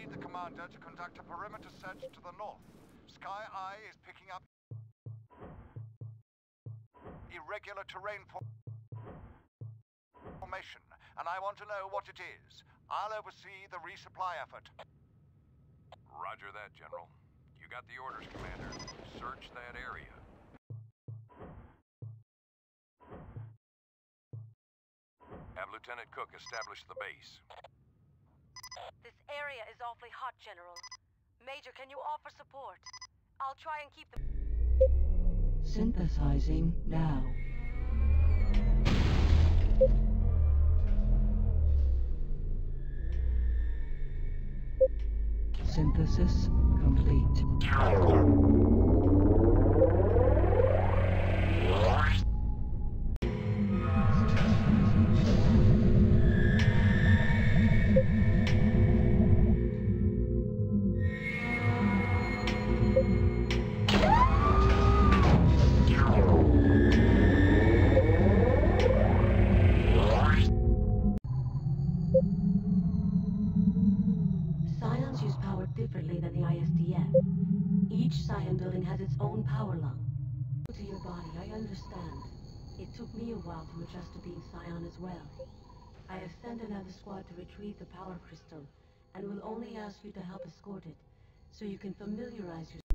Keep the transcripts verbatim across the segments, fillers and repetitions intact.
need the commander to conduct a perimeter search to the north. Sky Eye is picking up irregular terrain formation, and I want to know what it is. I'll oversee the resupply effort. Roger that, General. You got the orders, Commander. Search that area. Have Lieutenant Cook establish the base. This area is awfully hot, General. Major, can you offer support? I'll try and keep them... Synthesizing now. Synthesis complete. Scions use power differently than the I S D F. Each Scion building has its own power lung. To your body, I understand. It took me a while to adjust to being Scion as well. I have sent another squad to retrieve the power crystal, and will only ask you to help escort it, so you can familiarize yourself.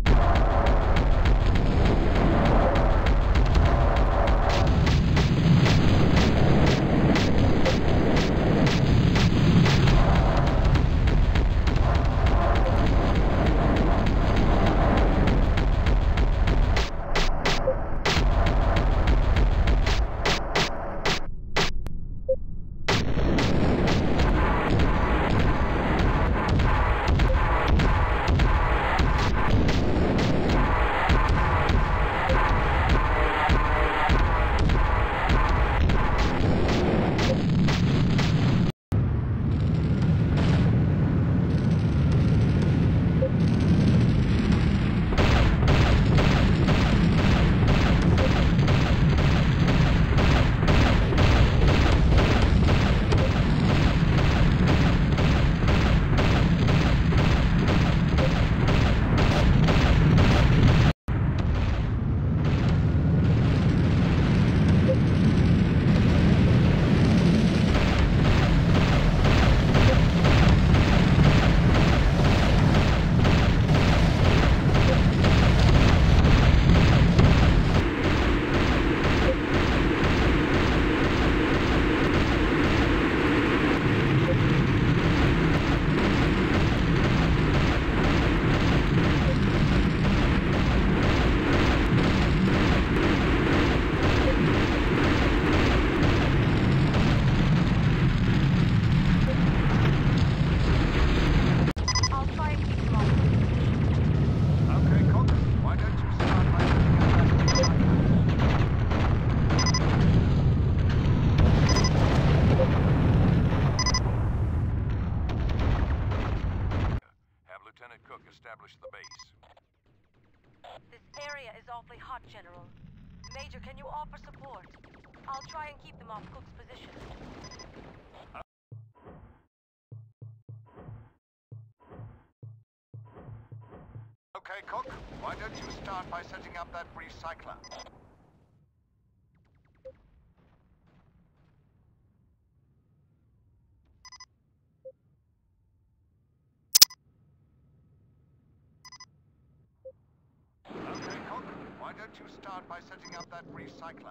establish the base. This area is awfully hot, General. Major, can you offer support? I'll try and keep them off Cook's position. Okay, Cook, why don't you start by setting up that recycler? Okay, Cook, why don't you start by setting up that recycler?